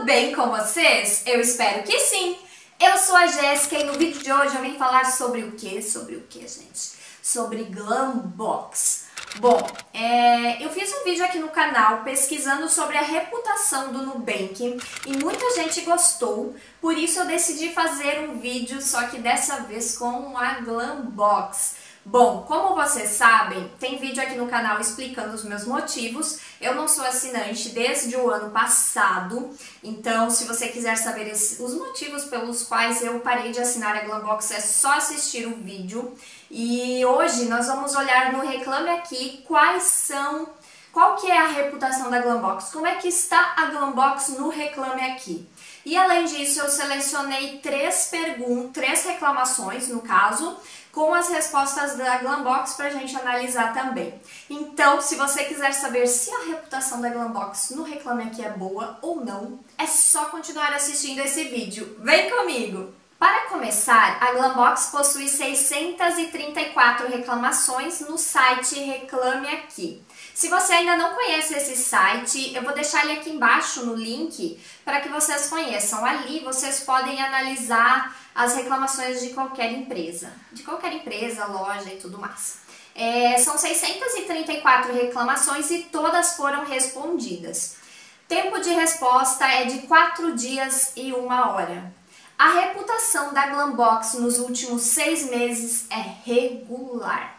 bem com vocês? Eu espero que sim! Eu sou a Jéssica e no vídeo de hoje eu vim falar sobre o quê? Gente? Sobre Glambox. Bom, eu fiz um vídeo aqui no canal pesquisando sobre a reputação do Nubank e muita gente gostou, por isso eu decidi fazer um vídeo, só que dessa vez com a Glambox. Bom, como vocês sabem, tem vídeo aqui no canal explicando os meus motivos. Eu não sou assinante desde o ano passado, então se você quiser saber os motivos pelos quais eu parei de assinar a Glambox, é só assistir o vídeo. E hoje nós vamos olhar no Reclame Aqui qual que é a reputação da Glambox, como é que está a Glambox no Reclame Aqui. E além disso, eu selecionei três reclamações, no caso, com as respostas da Glambox para a gente analisar também. Então, se você quiser saber se a reputação da Glambox no Reclame Aqui é boa ou não, é só continuar assistindo esse vídeo. Vem comigo! Para começar, a Glambox possui 634 reclamações no site Reclame Aqui. Se você ainda não conhece esse site, eu vou deixar ele aqui embaixo no link para que vocês conheçam. Ali vocês podem analisar as reclamações de qualquer empresa, loja e tudo mais. São 634 reclamações e todas foram respondidas. Tempo de resposta é de 4 dias e 1 hora. A reputação da Glambox nos últimos 6 meses é regular.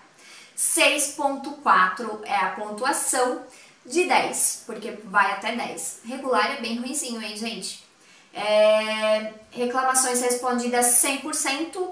6.4 é a pontuação de 10, porque vai até 10. Regular é bem ruinzinho, hein, gente? Reclamações respondidas 100%,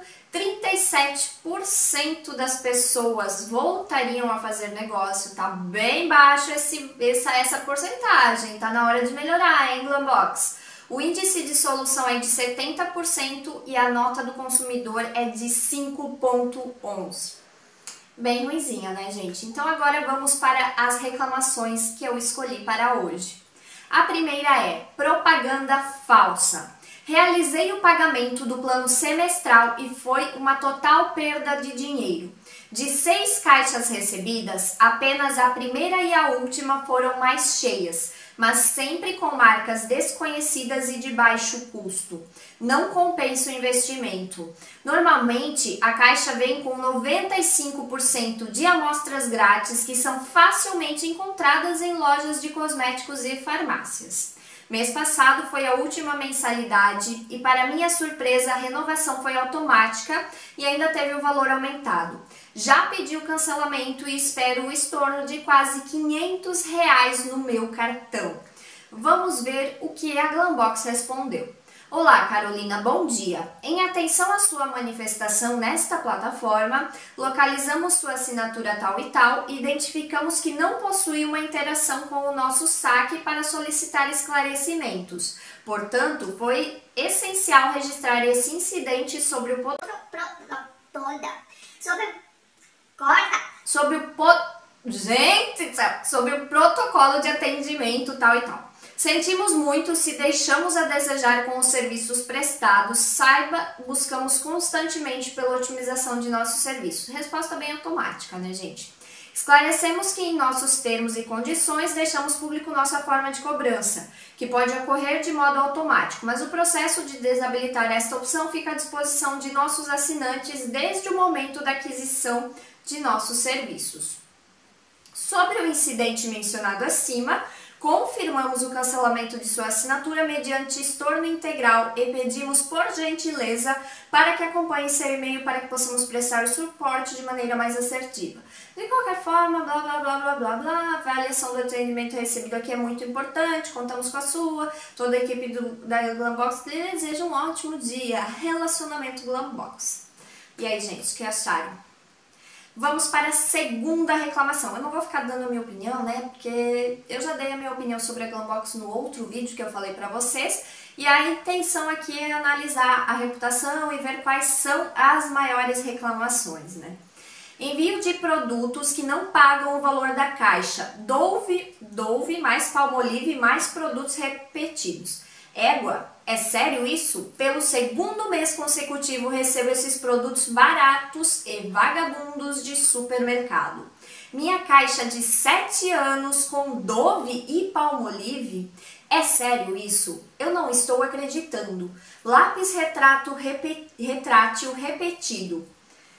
37% das pessoas voltariam a fazer negócio. Tá bem baixo essa porcentagem, tá na hora de melhorar, hein, Glambox? O índice de solução é de 70% e a nota do consumidor é de 5.11. Bem ruinzinha, né, gente? Então agora vamos para as reclamações que eu escolhi para hoje. A primeira é propaganda falsa. Realizei o pagamento do plano semestral e foi uma total perda de dinheiro. De 6 caixas recebidas, apenas a primeira e a última foram mais cheias, mas sempre com marcas desconhecidas e de baixo custo. Não compensa o investimento. Normalmente, a caixa vem com 95% de amostras grátis que são facilmente encontradas em lojas de cosméticos e farmácias. Mês passado foi a última mensalidade e, para minha surpresa, a renovação foi automática e ainda teve o valor aumentado. Já pedi o cancelamento e espero o estorno de quase R$500 no meu cartão. Vamos ver o que a Glambox respondeu. Olá, Carolina, bom dia. Em atenção à sua manifestação nesta plataforma, localizamos sua assinatura tal e tal e identificamos que não possui uma interação com o nosso saque para solicitar esclarecimentos. Portanto, foi essencial registrar esse incidente sobre o protocolo de atendimento tal e tal. Sentimos muito se deixamos a desejar com os serviços prestados. Saiba, buscamos constantemente pela otimização de nossos serviços. Resposta bem automática, né, gente? Esclarecemos que em nossos termos e condições deixamos público nossa forma de cobrança, que pode ocorrer de modo automático, mas o processo de desabilitar esta opção fica à disposição de nossos assinantes desde o momento da aquisição de nossos serviços. Sobre o incidente mencionado acima, confirmamos o cancelamento de sua assinatura mediante estorno integral e pedimos por gentileza para que acompanhe seu e-mail para que possamos prestar o suporte de maneira mais assertiva. De qualquer forma, blá blá blá blá blá blá, a avaliação do atendimento recebido aqui é muito importante, contamos com a sua, toda a equipe da Glambox deseja um ótimo dia. Relacionamento Glambox. E aí, gente, o que acharam? Vamos para a segunda reclamação. Eu não vou ficar dando a minha opinião, né? Porque eu já dei a minha opinião sobre a Glambox no outro vídeo que eu falei pra vocês. E a intenção aqui é analisar a reputação e ver quais são as maiores reclamações, né? Envio de produtos que não pagam o valor da caixa. Dove mais Palmolive mais produtos repetidos. Égua, é sério isso? Pelo segundo mês consecutivo recebo esses produtos baratos e vagabundos de supermercado. Minha caixa de 7 anos com Dove e Palmolive? É sério isso? Eu não estou acreditando. Lápis retrátil repetido.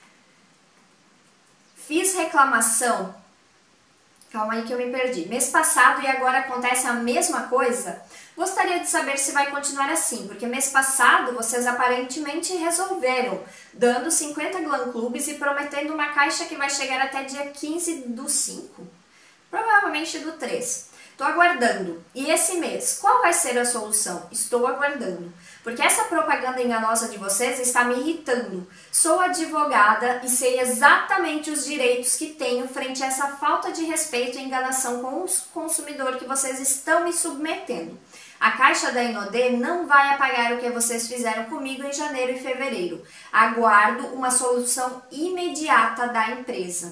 Fiz reclamação. Calma aí que eu me perdi. Mês passado e agora acontece a mesma coisa? Gostaria de saber se vai continuar assim, porque mês passado vocês aparentemente resolveram, dando 50 Glam Clubes e prometendo uma caixa que vai chegar até dia 15/5. Provavelmente do 3. Estou aguardando. E esse mês, qual vai ser a solução? Estou aguardando. Porque essa propaganda enganosa de vocês está me irritando. Sou advogada e sei exatamente os direitos que tenho frente a essa falta de respeito e enganação com o consumidor que vocês estão me submetendo. A caixa da Inodê não vai apagar o que vocês fizeram comigo em janeiro e fevereiro. Aguardo uma solução imediata da empresa.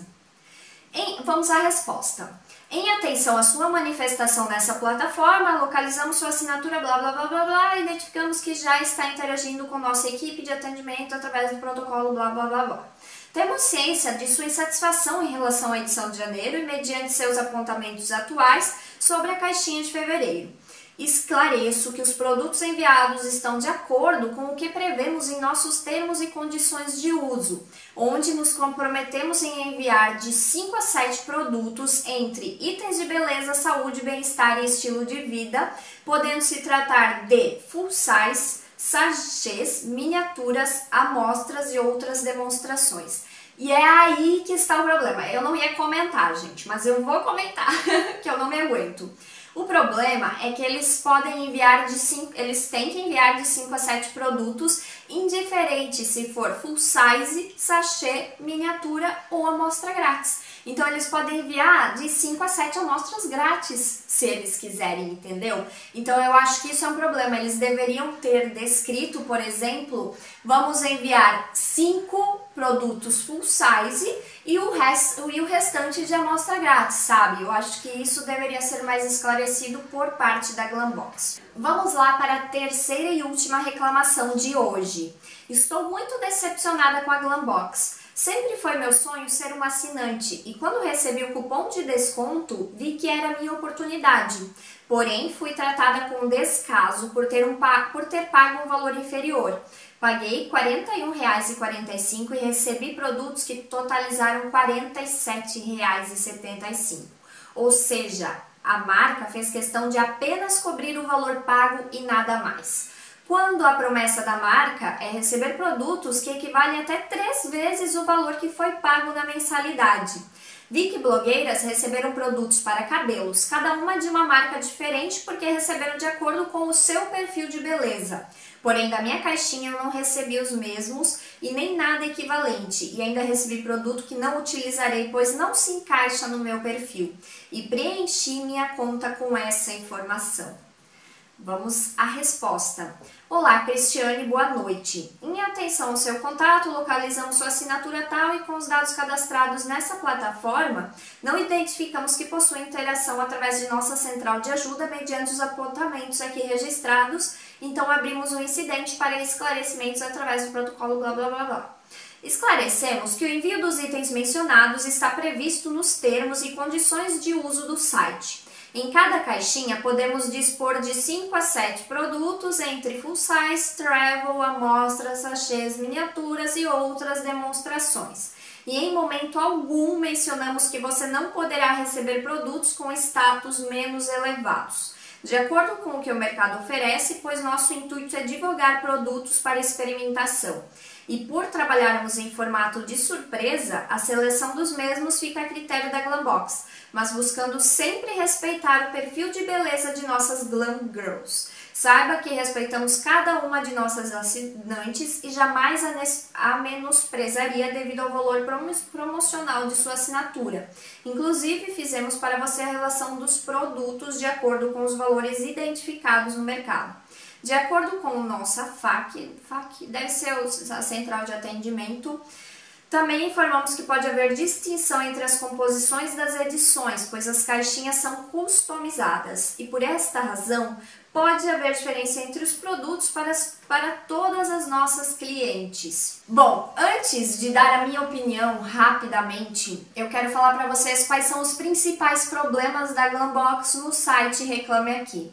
Vamos à resposta. Em atenção à sua manifestação nessa plataforma, localizamos sua assinatura, blá blá blá blá blá, e identificamos que já está interagindo com nossa equipe de atendimento através do protocolo, blá blá blá blá. Temos ciência de sua insatisfação em relação à edição de janeiro e mediante seus apontamentos atuais sobre a caixinha de fevereiro. Esclareço que os produtos enviados estão de acordo com o que prevemos em nossos termos e condições de uso, onde nos comprometemos em enviar de 5 a 7 produtos entre itens de beleza, saúde, bem-estar e estilo de vida, podendo se tratar de full size, sachês, miniaturas, amostras e outras demonstrações. E é aí que está o problema. Eu não ia comentar, gente, mas eu vou comentar, que eu não me aguento. O problema é que eles podem enviar eles têm que enviar de 5 a 7 produtos, indiferente se for full size, sachê, miniatura ou amostra grátis. Então eles podem enviar de 5 a 7 amostras grátis, se eles quiserem, entendeu? Então eu acho que isso é um problema. Eles deveriam ter descrito, por exemplo, vamos enviar 5 produtos full size e o restante de amostra grátis, sabe? Eu acho que isso deveria ser mais esclarecido por parte da Glambox. Vamos lá para a terceira e última reclamação de hoje. Estou muito decepcionada com a Glambox. Sempre foi meu sonho ser uma assinante e quando recebi o cupom de desconto, vi que era minha oportunidade. Porém, fui tratada com descaso por ter pago um valor inferior. Paguei R$ 41,45 e recebi produtos que totalizaram R$ 47,75. Ou seja, a marca fez questão de apenas cobrir o valor pago e nada mais. Quando a promessa da marca é receber produtos que equivalem até 3 vezes o valor que foi pago na mensalidade. Vi que blogueiras receberam produtos para cabelos, cada uma de uma marca diferente porque receberam de acordo com o seu perfil de beleza. Porém, da minha caixinha eu não recebi os mesmos e nem nada equivalente. E ainda recebi produto que não utilizarei, pois não se encaixa no meu perfil. E preenchi minha conta com essa informação. Vamos à resposta. Olá, Cristiane, boa noite. Em atenção ao seu contato, localizamos sua assinatura tal e com os dados cadastrados nessa plataforma, não identificamos que possui interação através de nossa central de ajuda mediante os apontamentos aqui registrados, então abrimos um incidente para esclarecimentos através do protocolo blá blá blá blá. Esclarecemos que o envio dos itens mencionados está previsto nos termos e condições de uso do site. Em cada caixinha podemos dispor de 5 a 7 produtos entre full size, travel, amostras, sachês, miniaturas e outras demonstrações. E em momento algum mencionamos que você não poderá receber produtos com status menos elevados. De acordo com o que o mercado oferece, pois nosso intuito é divulgar produtos para experimentação. E por trabalharmos em formato de surpresa, a seleção dos mesmos fica a critério da Glambox, mas buscando sempre respeitar o perfil de beleza de nossas Glam Girls. Saiba que respeitamos cada uma de nossas assinantes e jamais a menosprezaria devido ao valor promocional de sua assinatura. Inclusive, fizemos para você a relação dos produtos de acordo com os valores identificados no mercado. De acordo com nossa FAQ, deve ser a central de atendimento, também informamos que pode haver distinção entre as composições das edições, pois as caixinhas são customizadas e por esta razão pode haver diferença entre os produtos para todas as nossas clientes. Bom, antes de dar a minha opinião rapidamente, eu quero falar para vocês quais são os principais problemas da Glambox no site Reclame Aqui.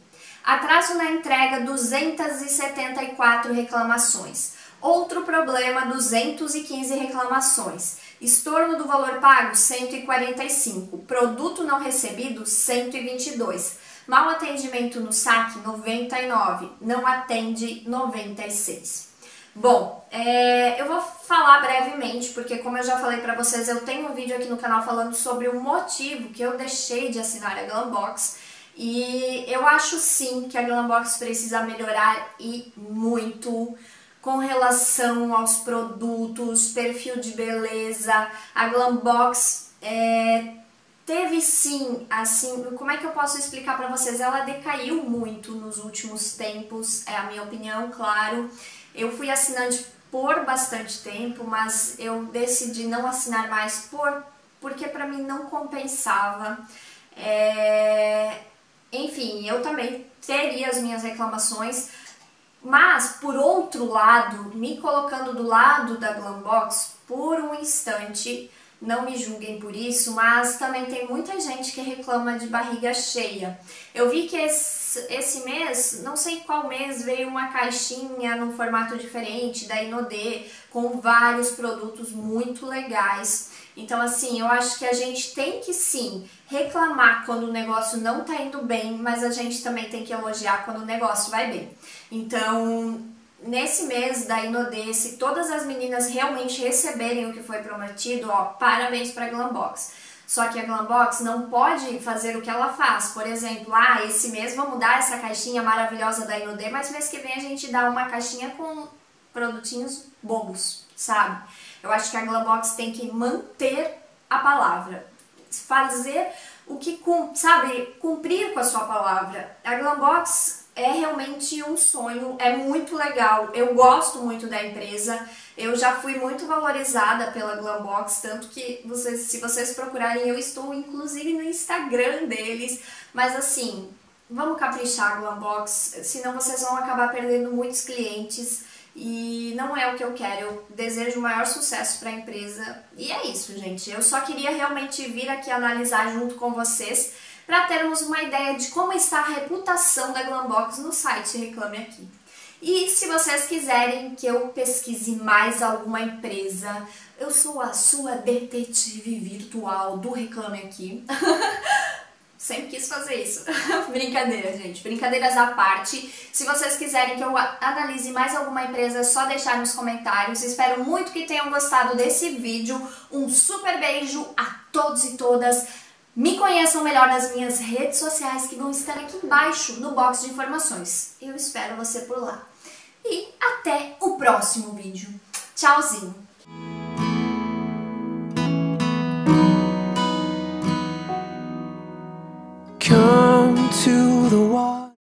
Atraso na entrega, 274 reclamações. Outro problema, 215 reclamações. Estorno do valor pago, 145. Produto não recebido, 122. Mau atendimento no saque, 99. Não atende, 96. Bom, eu vou falar brevemente, porque como eu já falei pra vocês, eu tenho um vídeo aqui no canal falando sobre o motivo que eu deixei de assinar a Glambox. E eu acho sim que a Glambox precisa melhorar e muito com relação aos produtos, perfil de beleza. A Glambox teve sim, assim, como é que eu posso explicar pra vocês? Ela decaiu muito nos últimos tempos, é a minha opinião, claro. Eu fui assinante por bastante tempo, mas eu decidi não assinar mais porque pra mim não compensava. Enfim, eu também teria as minhas reclamações, mas por outro lado, me colocando do lado da Glambox por um instante, não me julguem por isso, mas também tem muita gente que reclama de barriga cheia. Eu vi que esse mês, não sei qual mês, veio uma caixinha num formato diferente da Inodê, com vários produtos muito legais. Então assim, eu acho que a gente tem que sim reclamar quando o negócio não tá indo bem, mas a gente também tem que elogiar quando o negócio vai bem. Então, nesse mês da Inodê, se todas as meninas realmente receberem o que foi prometido, ó, parabéns pra Glambox. Só que a Glambox não pode fazer o que ela faz. Por exemplo, esse mês vamos dar essa caixinha maravilhosa da Inodê, mas mês que vem a gente dá uma caixinha com produtinhos bobos, sabe? Eu acho que a Glambox tem que manter a palavra, fazer o que, sabe, cumprir com a sua palavra. A Glambox é realmente um sonho, é muito legal, eu gosto muito da empresa, eu já fui muito valorizada pela Glambox, tanto que se vocês procurarem, eu estou inclusive no Instagram deles, mas assim, vamos caprichar a Glambox, senão vocês vão acabar perdendo muitos clientes e não é o que eu quero. Eu desejo o maior sucesso para a empresa e é isso, gente. Eu só queria realmente vir aqui analisar junto com vocês para termos uma ideia de como está a reputação da Glambox no site Reclame Aqui. E se vocês quiserem que eu pesquise mais alguma empresa, eu sou a sua detetive virtual do Reclame Aqui. Sempre quis fazer isso. Brincadeira, gente. Brincadeiras à parte. Se vocês quiserem que eu analise mais alguma empresa, é só deixar nos comentários. Espero muito que tenham gostado desse vídeo. Um super beijo a todos e todas. Me conheçam melhor nas minhas redes sociais que vão estar aqui embaixo no box de informações. Eu espero você por lá. E até o próximo vídeo. Tchauzinho! Come to the